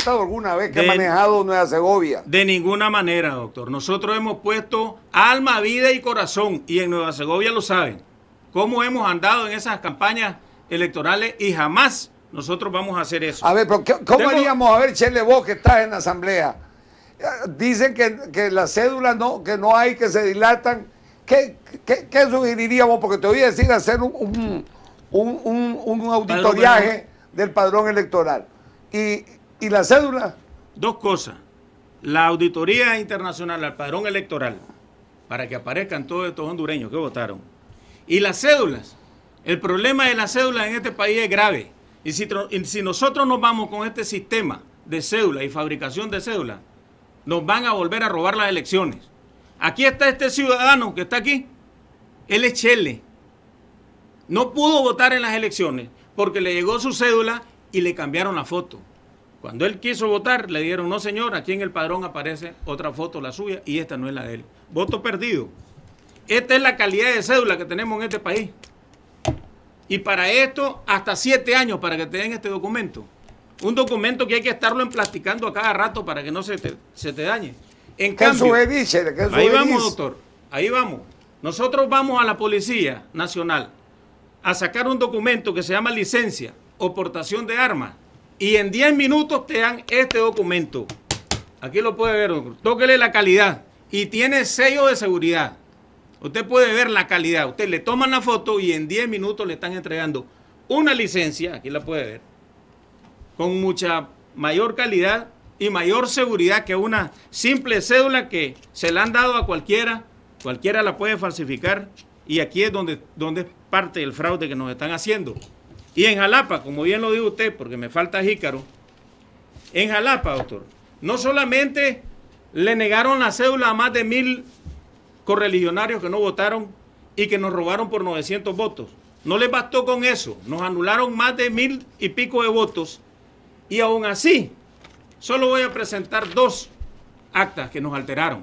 votado alguna vez que ha manejado Nueva Segovia? De ninguna manera, doctor. Nosotros hemos puesto alma, vida y corazón, y en Nueva Segovia lo saben, cómo hemos andado en esas campañas electorales y jamás nosotros vamos a hacer eso. A ver, pero ¿cómo haríamos? A ver, Chele, vos que estás en la asamblea. Dicen que las cédulas no, que no hay, que se dilatan. ¿Qué sugeriríamos? Porque te voy a decir hacer un auditoriaje del padrón electoral. ¿Y la cédula? Dos cosas. La auditoría internacional al padrón electoral, para que aparezcan todos estos hondureños que votaron. Y las cédulas. El problema de las cédulas en este país es grave. Y si nosotros nos vamos con este sistema de cédula y fabricación de cédulas, nos van a volver a robar las elecciones. Aquí está este ciudadano que está aquí. Él es Chele. No pudo votar en las elecciones porque le llegó su cédula y le cambiaron la foto. Cuando él quiso votar, le dieron, no señor, aquí en el padrón aparece otra foto, la suya, y esta no es la de él. Voto perdido. Esta es la calidad de cédula que tenemos en este país. Y para esto, hasta 7 años para que te den este documento. Un documento que hay que estarlo emplasticando a cada rato para que no se te dañe. En cambio, ahí vamos, doctor, ahí vamos. Nosotros vamos a la Policía Nacional a sacar un documento que se llama licencia o portación de armas y en 10 minutos te dan este documento. Aquí lo puede ver, doctor. Tóquele la calidad y tiene sello de seguridad. Usted puede ver la calidad. Usted le toman la foto y en 10 minutos le están entregando una licencia, aquí la puede ver, con mucha mayor calidad y mayor seguridad que una simple cédula que se la han dado a cualquiera la puede falsificar, y aquí es donde es parte del fraude que nos están haciendo. Y en Jalapa, como bien lo dijo usted, porque me falta Jícaro, en Jalapa, doctor, no solamente le negaron la cédula a más de 1000 correligionarios que no votaron y que nos robaron por 900 votos, no les bastó con eso, nos anularon más de 1000 y pico de votos. Y aún así, solo voy a presentar 2 actas que nos alteraron.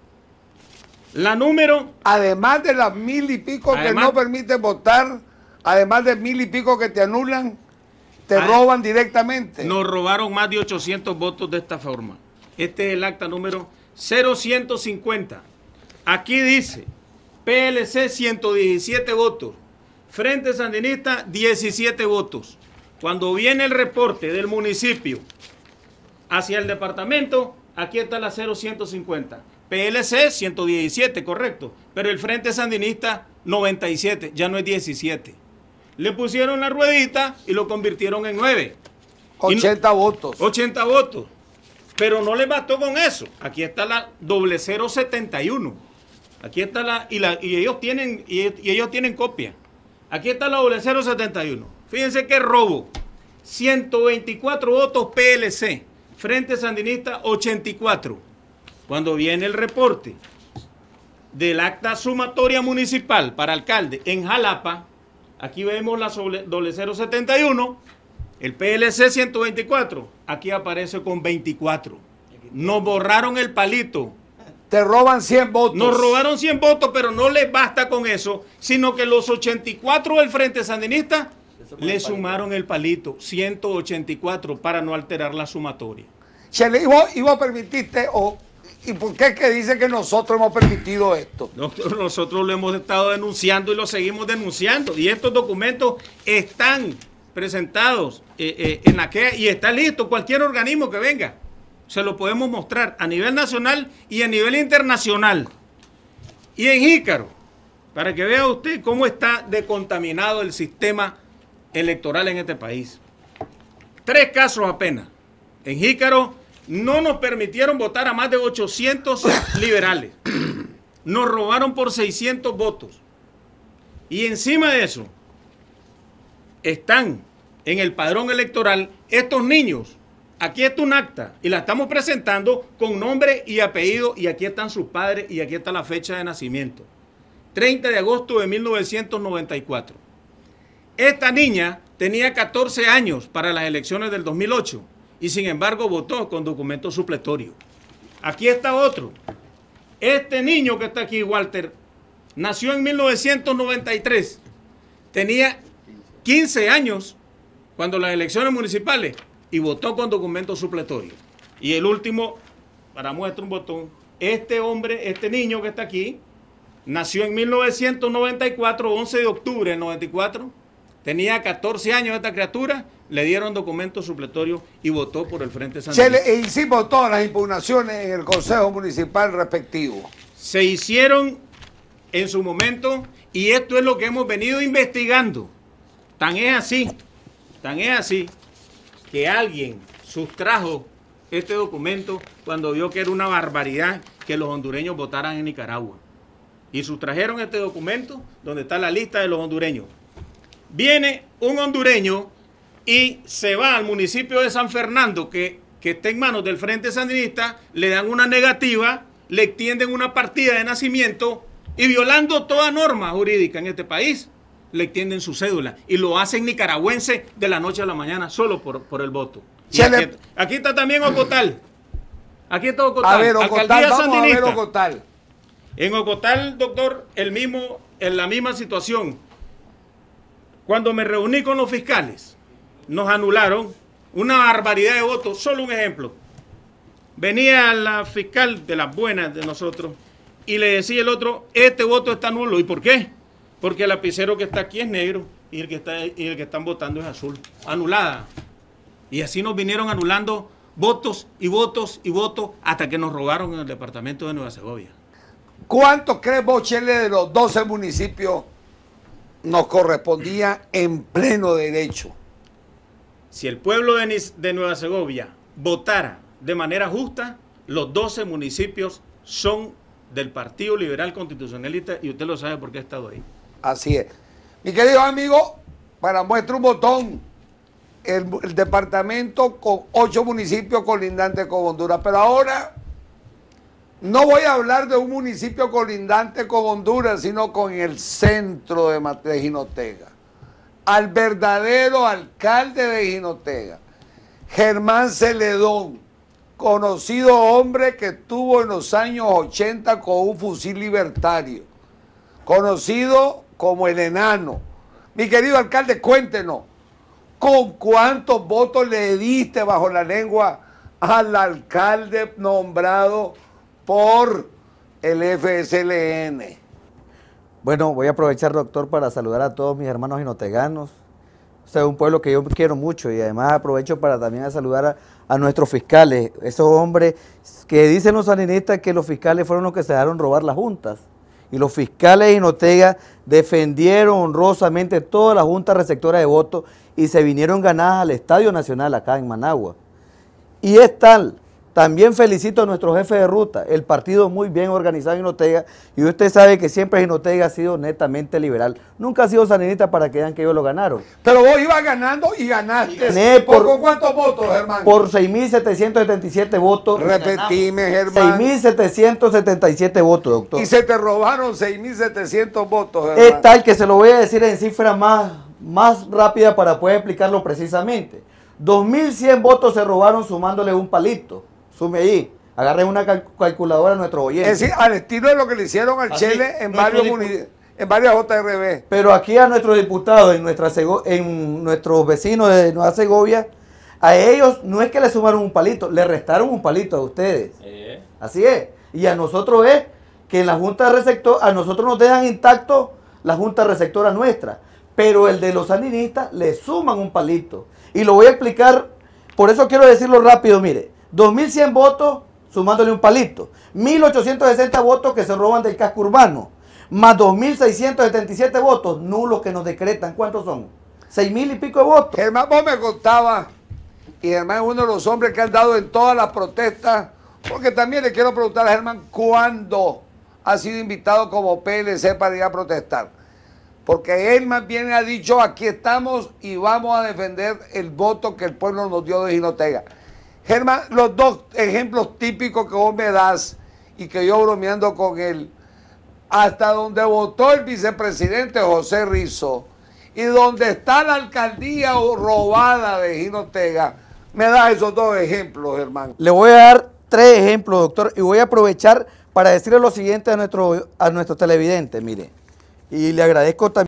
La número... Además de las 1000 y pico que no permiten votar, además de 1000 y pico que te anulan, te roban directamente. Nos robaron más de 800 votos de esta forma. Este es el acta número 0150. Aquí dice, PLC 117 votos, Frente Sandinista 17 votos. Cuando viene el reporte del municipio hacia el departamento, aquí está la 0150. PLC 117, correcto. Pero el Frente Sandinista 97, ya no es 17. Le pusieron la ruedita y lo convirtieron en 9. 80 votos. 80 votos. Pero no les bastó con eso. Aquí está la 0071. Aquí está y ellos tienen copia. Aquí está la 0071. Fíjense qué robo. 124 votos PLC. Frente Sandinista 84. Cuando viene el reporte del acta sumatoria municipal para alcalde en Jalapa, aquí vemos la 0071, el PLC 124, aquí aparece con 24. Nos borraron el palito. Te roban 100 votos. Nos robaron 100 votos, pero no les basta con eso, sino que los 84 del Frente Sandinista le sumaron el palito, 184, para no alterar la sumatoria. Chele, ¿y vos permitiste ¿y por qué es que dice que nosotros hemos permitido esto? Doctor, nosotros lo hemos estado denunciando y lo seguimos denunciando. Y estos documentos están presentados en aquella, y está listo. Cualquier organismo que venga, se lo podemos mostrar a nivel nacional y a nivel internacional. Y en Jícaro, para que vea usted cómo está decontaminado el sistema electoral en este país. 3 casos apenas. En Jícaro no nos permitieron votar a más de 800 liberales. Nos robaron por 600 votos. Y encima de eso, están en el padrón electoral estos niños. Aquí está un acta y la estamos presentando con nombre y apellido, y aquí están sus padres y aquí está la fecha de nacimiento. 30 de agosto de 1994. Esta niña tenía 14 años para las elecciones del 2008. Y sin embargo votó con documento supletorio. Aquí está otro. Este niño que está aquí, Walter, nació en 1993. Tenía 15 años cuando las elecciones municipales y votó con documento supletorio. Y el último, para muestra un botón, este hombre, este niño que está aquí, nació en 1994, 11 de octubre del 94, tenía 14 años esta criatura, le dieron documento supletorio y votó por el Frente Sandinista. E hicimos todas las impugnaciones en el Consejo Municipal respectivo. Se hicieron en su momento y esto es lo que hemos venido investigando. Tan es así que alguien sustrajo este documento cuando vio que era una barbaridad que los hondureños votaran en Nicaragua. Y sustrajeron este documento donde está la lista de los hondureños. Viene un hondureño y se va al municipio de San Fernando, que está en manos del Frente Sandinista, le dan una negativa, le extienden una partida de nacimiento y violando toda norma jurídica en este país, le extienden su cédula y lo hacen nicaragüense de la noche a la mañana solo por el voto. Y aquí está también Ocotal. Aquí está Ocotal. A ver, Ocotal, vamos a ver Ocotal. En Ocotal, doctor, en la misma situación. Cuando me reuní con los fiscales, nos anularon una barbaridad de votos. Solo un ejemplo. Venía la fiscal de las buenas de nosotros y le decía el otro, este voto está nulo. ¿Y por qué? Porque el lapicero que está aquí es negro y el que están votando es azul. Anulada. Y así nos vinieron anulando votos y votos y votos hasta que nos robaron en el departamento de Nueva Segovia. ¿Cuánto crees vos, Chele, de los 12 municipios nos correspondía en pleno derecho? Si el pueblo de Nueva Segovia votara de manera justa, los 12 municipios son del Partido Liberal Constitucionalista y usted lo sabe porque ha estado ahí. Así es. Mi querido amigo, para muestra un botón, el departamento con 8 municipios colindantes con Honduras. Pero ahora no voy a hablar de un municipio colindante con Honduras, sino con el centro de Jinotega. Al verdadero alcalde de Jinotega, Germán Celedón, conocido hombre que tuvo en los años 80 con un fusil libertario, conocido como el enano. Mi querido alcalde, cuéntenos, ¿con cuántos votos le diste bajo la lengua al alcalde nombrado por el FSLN? Bueno, voy a aprovechar, doctor, para saludar a todos mis hermanos jinoteganos. O sea, un pueblo que yo quiero mucho y además aprovecho para también saludar a nuestros fiscales, esos hombres que dicen los sandinistas que los fiscales fueron los que se dejaron robar las juntas. Y los fiscales de Jinotega defendieron honrosamente toda la junta receptora de votos y se vinieron ganadas al Estadio Nacional acá en Managua. Y es tal, también felicito a nuestro jefe de ruta, el partido muy bien organizado en Jinotega, y usted sabe que siempre Jinotega ha sido netamente liberal. Nunca ha sido sandinista para que vean que ellos lo ganaron. Pero vos ibas ganando y ganaste. Gané ¿Por cuántos votos, Germán? Por 6.777 votos. Repetime, Germán. 6.777 votos, doctor. Y se te robaron 6.700 votos, Germán. Es tal que se lo voy a decir en cifra más rápida para poder explicarlo precisamente. 2.100 votos se robaron sumándole un palito. Sume ahí. Agarren una calculadora a nuestro oyente. Es decir, al estilo de lo que le hicieron al Chele en varias JRB. Pero aquí a nuestros diputados, en nuestros vecinos de Nueva Segovia, a ellos no es que le sumaron un palito, le restaron un palito a ustedes. Así es. Y a nosotros es que en la Junta Receptora, a nosotros nos dejan intacto la Junta Receptora nuestra, pero el de los sandinistas le suman un palito. Y lo voy a explicar, por eso quiero decirlo rápido, mire. 2.100 votos sumándole un palito, 1.860 votos que se roban del casco urbano, más 2.677 votos nulos que nos decretan. ¿Cuántos son? 6.000 y pico de votos. Germán, vos me contabas, y Germán es uno de los hombres que han dado en todas las protestas, porque también le quiero preguntar a Germán cuándo ha sido invitado como PLC para ir a protestar. Porque él más bien ha dicho, aquí estamos y vamos a defender el voto que el pueblo nos dio de Jinotega. Germán, los dos ejemplos típicos que vos me das y que yo bromeando con él, hasta donde votó el vicepresidente José Rizo y donde está la alcaldía robada de Jinotega, me das esos dos ejemplos, Germán. Le voy a dar 3 ejemplos, doctor, y voy a aprovechar para decirle lo siguiente a nuestros televidentes, mire, y le agradezco también.